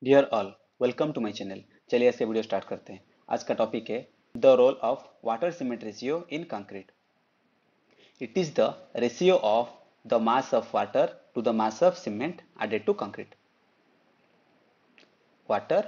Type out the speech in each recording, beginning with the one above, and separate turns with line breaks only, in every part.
Dear all, welcome to my channel. चलिए आज का वीडियो स्टार्ट करते हैं। आज का टॉपिक है the role of water cement ratio in concrete. It is the ratio of the mass of water to the mass of cement added to concrete. Water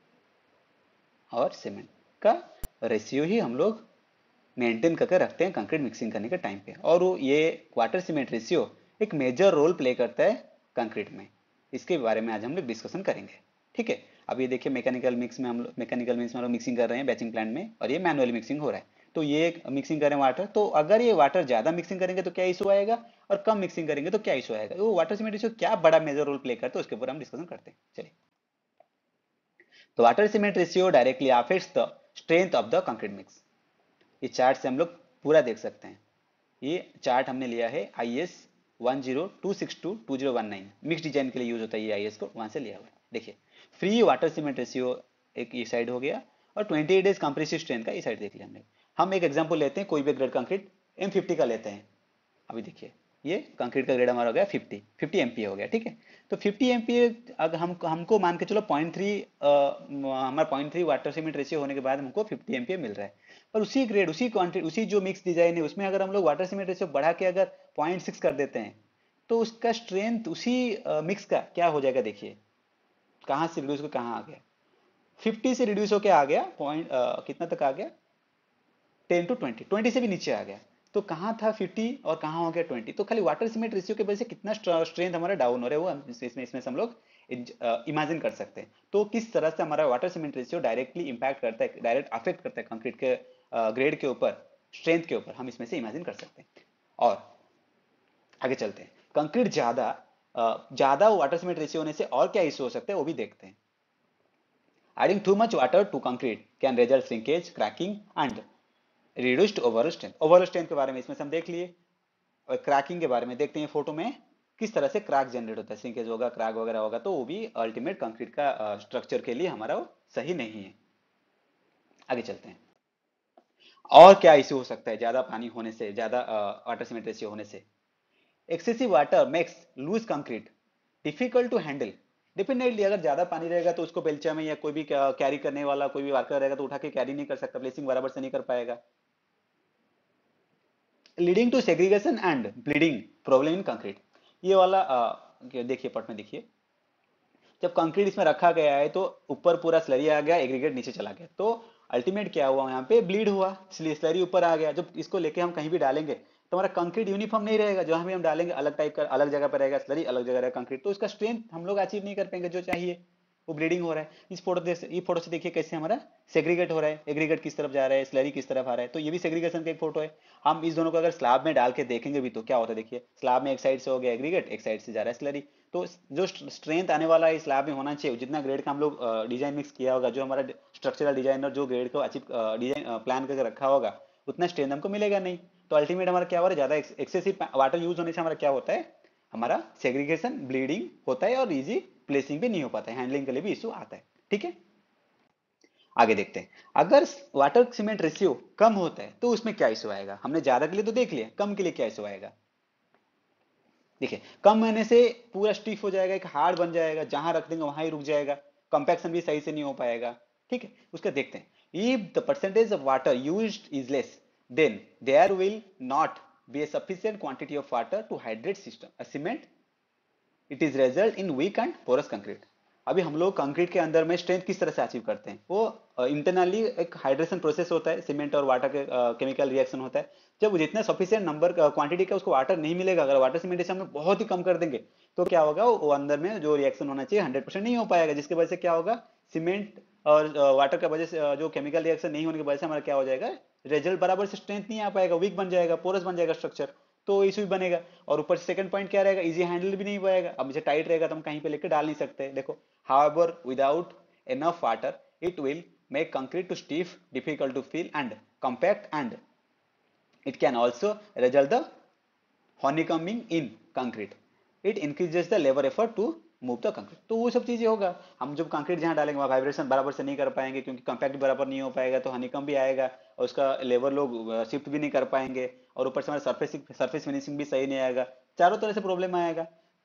और cement का रेशियो ही हम लोग मेंटेन करके रखते हैं कंक्रीट मिक्सिंग करने के टाइम पे, और ये वाटर सीमेंट रेशियो एक मेजर रोल प्ले करता है कंक्रीट में। इसके बारे में आज हम लोग डिस्कशन करेंगे। ठीक है, अब ये देखिए मैकेनिकल मिक्स में हम लोग मिक्सिंग कर रहे हैं बैचिंग प्लांट में, और ये मैनुअली मिक्सिंग हो रहा है। तो ये मिक्सिंग कर रहे हैं वाटर, तो अगर ये वाटर ज्यादा मिक्सिंग करेंगे तो क्या इशू आएगा, और कम मिक्सिंग करेंगे तो क्या इशू आएगा। वो वाटर सीमेंट रेशियो क्या बड़ा मेजर रोल प्ले करता है उसके ऊपर हम डिस्कशन करते हैं। चलिए, तो water cement ratio directly affects the strength of the concrete mix. ये चार्ट से हम लोग पूरा देख सकते हैं। ये चार्ट हमने लिया है IS 1026222019 मिक्स डिजाइन के लिए यूज होता है। ये IS को वहां से लिया हुआ है। देखिए, फ्री वाटर सीमेंट रेशियो एक ये साइड हो गया, और 28 डेज कंप्रेसिव स्ट्रेंथ का ये साइड देख लिया हमने। हम एक एग्जांपल लेते हैं, कोई भी ग्रेड कंक्रीट M50 का लेते हैं। अभी देखिए, ये कंक्रीट का ग्रेड हमारा हो गया 50 MPa हो गया। ठीक है, तो 50 MPa अगर हमको मान के चलो 0.3 हमारा 0.3 वाटर सीमेंट रेशियो होने के बाद हमको 50 MPa मिल रहा है। पर उसी ग्रेड उसी क्वांटिटी उसी जो मिक्स डिजाइन है उसमें अगर हम लोग वाटर सीमेंट रेशियो बढ़ा के अगर 0.6 कर देते हैं, तो उसका स्ट्रेंथ उसी मिक्स का क्या हो जाएगा। देखिए, कहाँ से रिड्यूस होकर कहाँ आ गया। 50 से रिड्यूस होकर आ गया पॉइंट कितना तक आ गया, 10 to 20, 20 से भी नीचे आ गया। तो कहाँ था 50 और कहाँ हो गया 20। तो खाली वाटर सीमेंट रेशियो की वजह से कितना स्ट्रेंथ हमारा डाउन हो रहा है वो इसमें से हम लोग इमेजिन कर सकते हैं। तो किस तरह से हमारा water cement ratio directly impact करता है, डायरेक्ट अफेक्ट करता है कंक्रीट के ग्रेड के ऊपर, स्ट्रेंथ के ऊपर, हम इसमें से इमेजिन कर सकते हैं। और आगे चलते हैं। कंक्रीट ज्यादा वाटर सीमेंट रेशियो होने से और क्या इश्यू हो सकते हैं वो भी देखते हैं। Adding too much water to concrete can result shrinkage, cracking and reduced overall strength. Overall strength के बारे में इसमें से हम देख लिए, और क्रैकिंग के बारे में देखते हैं फोटो में किस तरह से क्रैक जनरेट होता है। सिंकेज होगा, क्रैक वगैरह होगा, तो वो भी अल्टीमेट कंक्रीट का स्ट्रक्चर के लिए हमारा वो सही नहीं है। आगे चलते हैं, और क्या इश्यू हो सकता है ज्यादा पानी होने से, ज्यादा वाटर सीमेंट रेशियो होने से। Excessive water makes loose concrete difficult to handle. Definitely अगर ज्यादा पानी रहेगा तो उसको बेलचा में या कोई भी कैरी करने वाला कोई भी वर्कर रहेगा तो उठा के कैरी नहीं कर सकता, प्लेसिंग बराबर से नहीं कर पाएगा। Leading to segregation and bleeding problem in concrete. ये वाला देखिए पट में देखिए, जब कंक्रीट इसमें रखा गया है तो ऊपर पूरा स्लरी आ गया, एग्रीगेट नीचे चला गया, तो अल्टीमेट क्या हुआ, यहाँ पे ब्लीड हुआ, इसलिए स्लरी ऊपर आ गया। जब इसको लेके हम कहीं भी डालेंगे तो हमारा कंक्रीट यूनिफॉर्म नहीं रहेगा, जहां भी हम डालेंगे अलग टाइप का अलग जगह पर रहेगा स्लरी, अलग जगह रहेगा कंक्रीट, तो इसका स्ट्रेंथ हम लोग अचीव नहीं कर पाएंगे जो चाहिए। वो ब्लीडिंग हो रहा है। ये फोटो से देखिए कैसे हमारा सेग्रीगेट हो रहा है, एग्रीगेट किस तरफ जा रहा है, स्लरी किस तरफ आ रहा है, तो ये भी सेग्रीगेशन का एक फोटो है। हम इस दोनों को अगर स्लैब में डाल के देखेंगे भी तो क्या होता है, देखिए स्लैब में एक साइड से हो गया एग्रीगेट, एक साइड से जा रहा है स्लरी। तो जो स्ट्रेंथ आने वाला है स्लैब में होना चाहिए, जितना ग्रेड का हम लोग डिजाइन मिक्स किया होगा, जो हमारा स्ट्रक्चरल डिजाइनर जो ग्रेड को अचीव डिजाइन प्लान करके रखा होगा, उतना स्ट्रेंथ हमको मिलेगा नहीं। तो अल्टीमेट हमारा क्या हो रहा है, ज्यादा एक्सेसिव वाटर यूज होने से हमारा क्या होता है, हमारा सेग्रीगेशन ब्लीडिंग होता है, और इजी प्लेसिंग भी नहीं हो पाता है, हैंडलिंग के लिए भी इशू आता है। ठीक है, आगे देखते हैं। अगर वाटर सीमेंट रेशियो कम होता है तो उसमें क्या इशू आएगा। हमने ज्यादा के लिए तो देख लिया, कम के लिए क्या इशू आएगा। देखिए, कम होने से पूरा स्टिफ हो जाएगा, एक हार्ड बन जाएगा, जहां रख देंगे वहां ही रुक जाएगा, कंपैक्शन भी सही से नहीं हो पाएगा। ठीक है, उसका देखते हैं। If the percentage of water used is less, then there will not be a sufficient quantity of water to hydrate system a cement. It is result in weak and porous concrete. अभी हम लोग concrete के अंदर में strength किस तरह से achieve करते हैं, वो इंटरनली एक हाइड्रेशन प्रोसेस होता है, सीमेंट और वाटर के केमिकल रिएक्शन होता है। जब जितना सफिशिएंट नंबर क्वांटिटी का उसको वाटर नहीं मिलेगा, अगर वाटर सीमेंटेशन हम लोग बहुत ही कम कर देंगे तो क्या होगा, वो अंदर में जो रिएक्शन होना चाहिए 100% नहीं हो पाएगा, जिसकी वजह से क्या होगा, सीमेंट और वाटर का वजह से जो केमिकल रिएक्शन नहीं होने की वजह से हमारा क्या हो जाएगा, रिजल्ट बराबर से स्ट्रेंथ नहीं आ पाएगा, वीक बन जाएगा, पोरस बन जाएगा स्ट्रक्चर, तो इशू भी बनेगा। और ऊपर से सेकंड पॉइंट क्या रहेगा, इजी हैंडल भी नहीं पाएगा। अब मुझे टाइट रहेगा तो हम कहीं पे लेके डाल नहीं सकते। देखो, however without enough water it will make concrete to stiff, difficult to feel and compact, and it can also result the honeycombing in concrete. It increases the labor effort to move the concrete. तो वो सब चीजें होगा, हम जब concrete जहां डालेंगे वहां वाइब्रेशन बराबर से नहीं कर पाएंगे, क्योंकि कंपैक्ट बराबर नहीं हो पाएगा, तो हनीकम भी आएगा, और उसका लेबर लोग शिफ्ट भी नहीं कर पाएंगे, और ऊपर से हमारा सरफेस सरफेस फिनिशिंग भी सही नहीं आएगा, चारों तरह से प्रॉब्लम आएगा। तो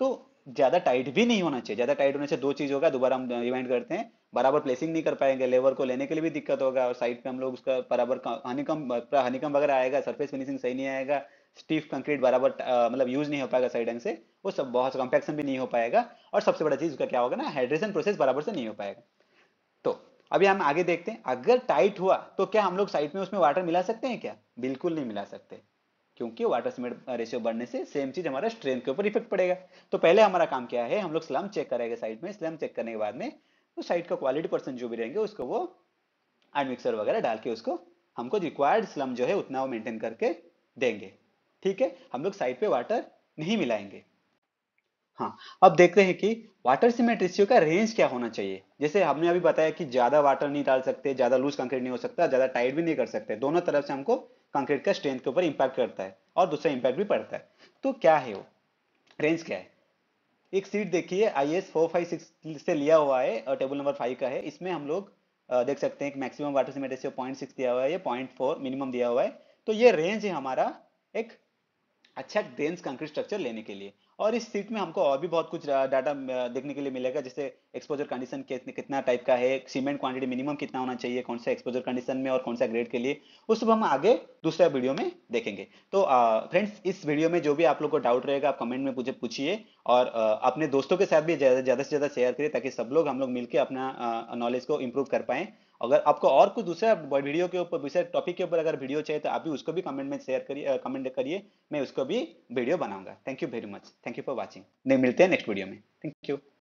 ज्यादा टाइट भी नहीं होना चाहिए। ज्यादा टाइट होने से दो चीज होगा, दोबारा हम रिमाइंड करते हैं, बराबर प्लेसिंग नहीं कर पाएंगे, लेबर को लेने के लिए भी दिक्कत होगा, और साइड पे हम लोग उसका बराबर हनीकम वगैरह आएगा, सरफेस फिनिशिंग सही नहीं आएगा, स्टीफ कंक्रीट बराबर मतलब यूज नहीं हो पाएगा सही ढंग से, वो सब बहुत कॉम्पैक्शन भी नहीं हो पाएगा, और सबसे बड़ा चीज उसका क्या होगा ना, हाइड्रेशन प्रोसेस बराबर से नहीं हो पाएगा। तो अभी हम आगे देखते हैं, अगर टाइट हुआ तो क्या हम लोग साइड में उसमें वाटर मिला सकते हैं क्या? बिल्कुल नहीं मिला सकते, क्योंकि वाटर सीमेंट रेशियो बढ़ने से सेम चीज हमारा स्ट्रेंथ के ऊपर इफेक्ट पड़ेगा। तो पहले हमारा काम क्या है, हम लोग स्लम चेक करेंगे साइड में, स्लम चेक करने के बाद में तो साइड का क्वालिटी पर्सन जो भी रहेंगे उसको वो मिक्सर वगैरह डाल के उसको हमको रिक्वायर्ड स्लम जो है उतना वो मेंटेन करके देंगे। ठीक है, हम लोग साइड पे वाटर नहीं मिलाएंगे। हाँ, अब देखते हैं कि वाटर सीमेंट रेशियो का रेंज क्या होना चाहिए। जैसे हमने अभी बताया कि ज्यादा वाटर नहीं डाल सकते, ज्यादा लूज कंक्रीट नहीं हो सकता, ज्यादा टाइट भी नहीं कर सकते, दोनों तरफ से हमको कंक्रीट का स्ट्रेंथ के ऊपर इंपैक्ट करता है और दूसरा इंपैक्ट भी पड़ता है। तो क्या है वो रेंज, क्या है? एक सीट देखिए, IS 456 से लिया हुआ है और टेबल नंबर 5 का है। इसमें हम लोग देख सकते हैं कि मैक्सिमम वाटर सीमेंट रेशियो 0.6 दिया हुआ है, ये 0.4 मिनिमम दिया हुआ है। तो ये रेंज है हमारा एक अच्छा डेंस कंक्रीट स्ट्रक्चर लेने के लिए। और इस सीट में हमको और भी बहुत कुछ डाटा देखने के लिए मिलेगा, जैसे एक्सपोजर कंडीशन कितना टाइप का है, सीमेंट क्वांटिटी मिनिमम कितना होना चाहिए, कौन सा एक्सपोजर कंडीशन में और कौन सा ग्रेड के लिए, वो सब हम आगे दूसरा वीडियो में देखेंगे। तो फ्रेंड्स, इस वीडियो में जो भी आप लोग को डाउट रहेगा आप कमेंट में मुझे पूछिए, और अपने दोस्तों के साथ भी ज़्यादा से ज़्यादा शेयर करिए, ताकि सब लोग हम लोग मिलकर अपना नॉलेज को इम्प्रूव कर पाएं। अगर आपको और कुछ दूसरा वीडियो के ऊपर, दूसरे टॉपिक के ऊपर अगर वीडियो चाहिए तो आप भी उसको भी कमेंट में शेयर करिए, कमेंट करिए, मैं उसको भी वीडियो बनाऊंगा। Thank you very much, thank you for watching. नहीं, मिलते हैं नेक्स्ट वीडियो में। Thank you.